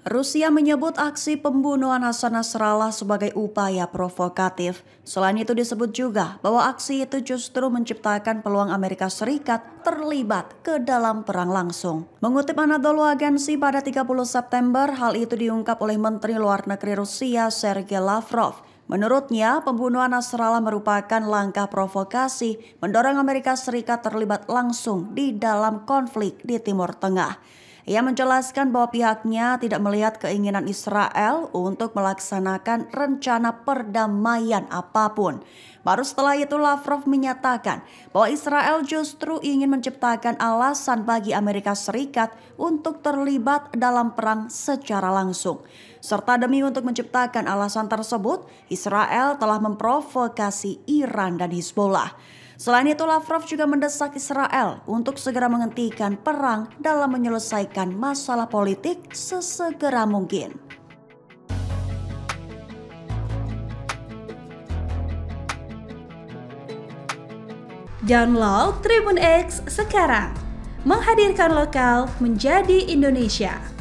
Rusia menyebut aksi pembunuhan Hasan Nasrallah sebagai upaya provokatif. Selain itu disebut juga bahwa aksi itu justru menciptakan peluang Amerika Serikat terlibat ke dalam perang langsung. Mengutip Anadolu Agency pada 30 September, hal itu diungkap oleh Menteri Luar Negeri Rusia Sergei Lavrov. Menurutnya, pembunuhan Nasrallah merupakan langkah provokasi mendorong Amerika Serikat terlibat langsung di dalam konflik di Timur Tengah. Ia menjelaskan bahwa pihaknya tidak melihat keinginan Israel untuk melaksanakan rencana perdamaian apapun. Baru setelah itu Lavrov menyatakan bahwa Israel justru ingin menciptakan alasan bagi Amerika Serikat untuk terlibat dalam perang secara langsung. Serta demi untuk menciptakan alasan tersebut, Israel telah memprovokasi Iran dan Hizbollah. Selain itu, Lavrov juga mendesak Israel untuk segera menghentikan perang dalam menyelesaikan masalah politik sesegera mungkin. Download Tribun X sekarang, menghadirkan lokal menjadi Indonesia.